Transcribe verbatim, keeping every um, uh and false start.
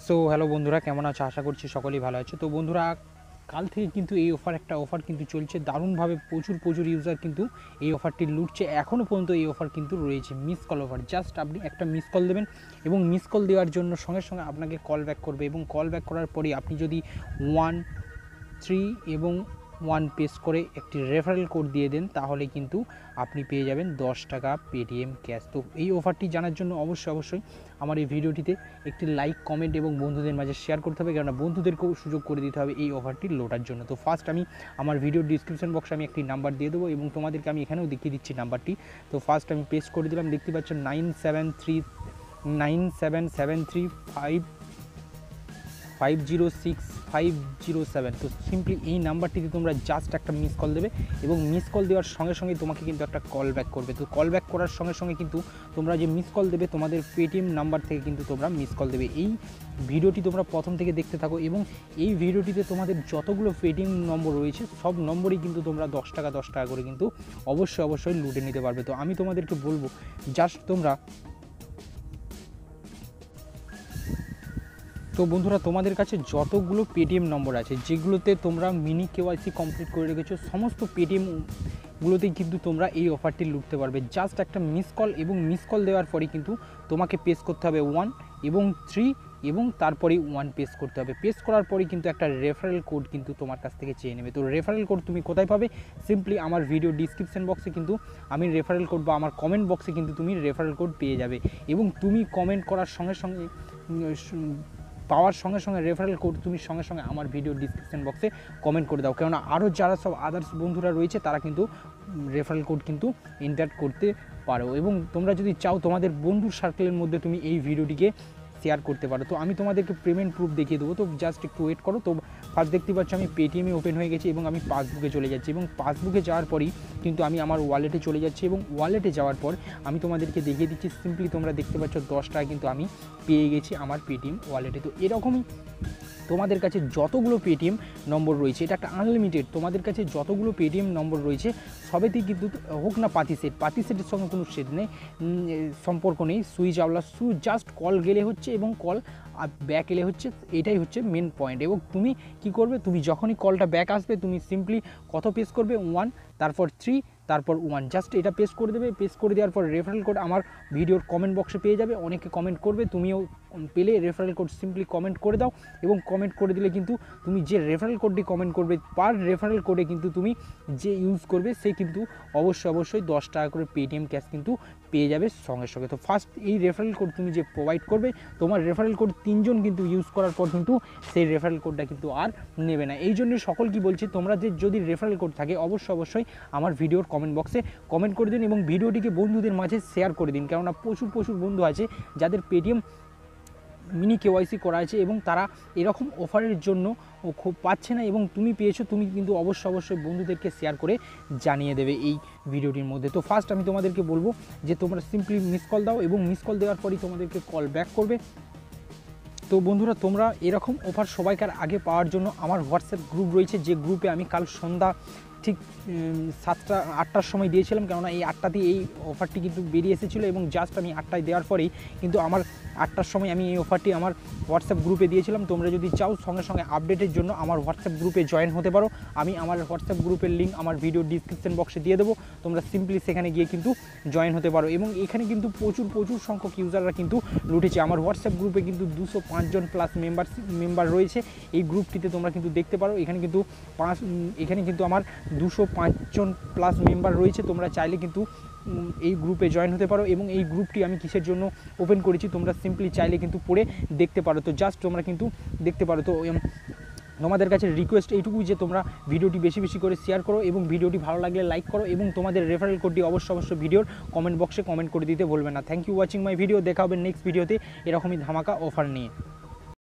So hello বন্ধুরা, কেমন আছো? আশা করছি সকলেই ভালো আছে। তো বন্ধুরা, কাল থেকে কিন্তু এই অফার একটা অফার কিন্তু চলছে দারুণভাবে। প্রচুর প্রচুর ইউজার কিন্তু এই অফারটি লুটছে। এখনও পর্যন্ত এই অফার কিন্তু রয়েছে, মিস কল অফার। জাস্ট আপনি একটা মিস কল দেবেন এবং মিস কল দেওয়ার জন্য সঙ্গে সঙ্গে আপনাকে কল ব্যাক করবে, এবং কল ব্যাক করার পরে আপনি যদি ওয়ান থ্রি এবং ওয়ান পেস করে একটি রেফারেল কোড দিয়ে দেন, তাহলে কিন্তু আপনি পেয়ে যাবেন দশ টাকা পেটিএম ক্যাশ। তো এই অফারটি জানার জন্য অবশ্যই অবশ্যই আমার এই ভিডিওটিতে একটি লাইক, কমেন্ট এবং বন্ধুদের মাঝে শেয়ার করতে হবে, কেননা বন্ধুদেরকেও সুযোগ করে দিতে হবে এই অফারটি লোটার জন্য। তো ফার্স্ট আমি আমার ভিডিও ডিসক্রিপশন বক্সে আমি একটি নাম্বার দিয়ে দেবো এবং তোমাদেরকে আমি এখানেও দেখিয়ে দিচ্ছি নাম্বারটি। তো ফার্স্ট আমি পেস্ট করে দিলাম, দেখতে পাচ্ছ nine seven three nine seven seven three five five zero six five zero seven. তো সিম্পলি এই নাম্বারটিতে তোমরা জাস্ট একটা মিস কল দেবে এবং মিস কল দেওয়ার সঙ্গে সঙ্গে তোমাকে কিন্তু একটা কল ব্যাক করবে। তো কল ব্যাক করার সঙ্গে সঙ্গে কিন্তু তোমরা যে মিস কল দেবে, তোমাদের পেটিএম নাম্বার থেকে কিন্তু তোমরা মিস কল দেবে। এই ভিডিওটি তোমরা প্রথম থেকে দেখতে থাকো এবং এই ভিডিওটিতে তোমাদের যতগুলো পেটিএম নম্বর রয়েছে সব নম্বরই কিন্তু তোমরা দশ টাকা দশ টাকা করে কিন্তু অবশ্যই অবশ্যই লুটে নিতে পারবে। তো আমি তোমাদেরকে বলবো, জাস্ট তোমরা তো বন্ধুরা, তোমাদের কাছে যতগুলো পেটিএম নম্বর আছে যেগুলোতে তোমরা মিনি কেওয়াইসি কমপ্লিট করে রেখেছো, সমস্ত পেটিএমগুলোতেই কিন্তু তোমরা এই অফারটি লুটতে পারবে। জাস্ট একটা মিস কল এবং মিস কল দেওয়ার পরে কিন্তু তোমাকে পেস করতে হবে ওয়ান এবং থ্রি এবং তারপরেই ওয়ান পেস করতে হবে। পেস করার পরেই কিন্তু একটা রেফারেল কোড কিন্তু তোমার কাছ থেকে চেয়ে নেবে। তো রেফারেল কোড তুমি কোথায় পাবে? সিম্পলি আমার ভিডিও ডিসক্রিপশন বক্সে কিন্তু আমি রেফারেল কোড বা আমার কমেন্ট বক্সে কিন্তু তুমি রেফারেল কোড পেয়ে যাবে এবং তুমি কমেন্ট করার সঙ্গে সঙ্গে পাওয়ার সঙ্গে সঙ্গে রেফারেল কোড তুমি সঙ্গে সঙ্গে আমার ভিডিও ডিসক্রিপশন বক্সে কমেন্ট করে দাও, কেননা আরও যারা সব আদার্স বন্ধুরা রয়েছে তারা কিন্তু রেফারেল কোড কিন্তু এন্টার করতে পারো এবং তোমরা যদি চাও তোমাদের বন্ধুর সার্কেলের মধ্যে তুমি এই ভিডিওটিকে শেয়ার করতে পারো। তো আমি তোমাদেরকে পেমেন্ট প্রুফ দেখিয়ে দেবো, তো জাস্ট একটু ওয়েট করো। তো ফার্স্ট দেখতে পাচ্ছ আমি পেটিএমে ওপেন হয়ে গেছি এবং আমি পাসবুকে চলে যাচ্ছি এবং পাসবুকে যাওয়ার পরই কিন্তু আমি আমার ওয়ালেটে চলে যাচ্ছি এবং ওয়ালেটে যাওয়ার পর আমি তোমাদেরকে দেখিয়ে দিচ্ছি। সিম্পলি তোমরা দেখতে পাচ্ছ দশ টাকা কিন্তু আমি পেয়ে গেছি আমার পেটিএম ওয়ালেটে। তো এরকমই তোমাদের কাছে যতগুলো পেটিএম নম্বর রয়েছে, এটা একটা আনলিমিটেড, তোমাদের কাছে যতগুলো পেটিএম নম্বর রয়েছে সবেতেই কিন্তু হোক না পাতি সেট, পাতি সেটের সঙ্গে কোনো সেট নেই, সম্পর্ক নেই, সুইচ আওলা সু জাস্ট কল গেলে হচ্ছে এবং কল ব্যাক এলে হচ্ছে, এটাই হচ্ছে মেন পয়েন্ট। এবং তুমি কি করবে, তুমি যখনই কলটা ব্যাক আসবে তুমি সিম্পলি কত পেস করবে, ওয়ান, তারপর থ্রি, তারপর ওয়ান, জাস্ট এটা পেস করে দেবে। পেস করে দেওয়ার পর রেফারেল কোড আমার ভিডিওর কমেন্ট বক্সে পেয়ে যাবে, অনেকে কমেন্ট করবে, তুমিও পেলে রেফারেল কোড সিম্পলি কমেন্ট করে দাও এবং কমেন্ট করে দিলে কিন্তু তুমি যে রেফারেল কোডটি কমেন্ট করবে, পার রেফারেল কোডে কিন্তু তুমি যে ইউজ করবে সে কিন্তু অবশ্যই অবশ্যই দশ টাকা করে পেটিএম ক্যাশ কিন্তু পেয়ে যাবে সঙ্গে সঙ্গে। তো ফার্স্ট এই রেফারেল কোড তুমি যে প্রোভাইড করবে, তোমার রেফারেল কোড তিনজন কিন্তু ইউজ করার পর কিন্তু সেই রেফারেল কোডটা কিন্তু আর নেবে না। এই জন্যই সকল কি বলছি, তোমরা যে যদি রেফারেল কোড থাকে অবশ্যই অবশ্যই আমার ভিডিওর কমেন্ট বক্সে কমেন্ট করে দিন এবং ভিডিওটিকে বন্ধুদের মাঝে শেয়ার করে দিন, কেননা প্রচুর প্রচুর বন্ধু আছে যাদের পেটিএম মিনি কেওয়াইসি করা আছে এবং তারা এরকম অফারের জন্য খুব পাচ্ছে না এবং তুমি পেয়েছো, তুমি কিন্তু অবশ্যই অবশ্যই বন্ধুদেরকে শেয়ার করে জানিয়ে দেবে এই ভিডিওটির মধ্যে। তো ফার্স্ট আমি তোমাদেরকে বলবো যে তোমরা সিম্পলি মিস কল দাও এবং মিস কল দেওয়ার পরই তোমাদেরকে কল ব্যাক করবে। তো বন্ধুরা, তোমরা এরকম অফার সবাইকার আগে পাওয়ার জন্য আমার হোয়াটসঅ্যাপ গ্রুপ রয়েছে, যে গ্রুপে আমি কাল সন্ধ্যা ঠিক সাতটা আটটার সময় দিয়েছিলাম, কেননা এই আটটাতেই এই অফারটি কিন্তু বেরিয়ে এসেছিলো এবং জাস্ট আমি আটটায় দেওয়ার পরেই কিন্তু আমার আটটার সময় আমি এই অফারটি আমার হোয়াটসঅ্যাপ গ্রুপে দিয়েছিলাম। তোমরা যদি চাও সঙ্গে সঙ্গে আপডেটের জন্য আমার হোয়াটসঅ্যাপ গ্রুপে জয়েন হতে পারো, আমি আমার হোয়াটসঅ্যাপ গ্রুপের লিঙ্ক আমার ভিডিও ডিসক্রিপশন বক্সে দিয়ে দেবো, তোমরা সিম্পলি সেখানে গিয়ে কিন্তু জয়েন হতে পারো। এবং এখানে কিন্তু প্রচুর প্রচুর সংখ্যক ইউজাররা কিন্তু লুটেছে। আমার হোয়াটসঅ্যাপ গ্রুপে কিন্তু দুশো পাঁচজন প্লাস মেম্বার মেম্বার রয়েছে এই গ্রুপটিতে, তোমরা কিন্তু দেখতে পারো এখানে কিন্তু পাঁচ এখানে কিন্তু আমার দুশো পাঁচজন প্লাস মেম্বার রয়েছে। তোমরা চাইলে কিন্তু এই গ্রুপে জয়েন হতে পারো এবং এই গ্রুপটি আমি কিসের জন্য ওপেন করেছি তোমরা সিম্পলি চাইলে কিন্তু পড়ে দেখতে পারো। তো জাস্ট তোমরা কিন্তু দেখতে পারো। তো তোমাদের কাছে রিকোয়েস্ট এইটুকুই যে তোমরা ভিডিওটি বেশি বেশি করে শেয়ার করো এবং ভিডিওটি ভালো লাগলে লাইক করো এবং তোমাদের রেফারেল কোডটি অবশ্যই অবশ্যই ভিডিওর কমেন্ট বক্সে কমেন্ট করে দিতে ভুলবে না। Thank you watching my video. দেখা হবে নেক্সট ভিডিওতে এরকমই ধামাকা অফার নিয়ে।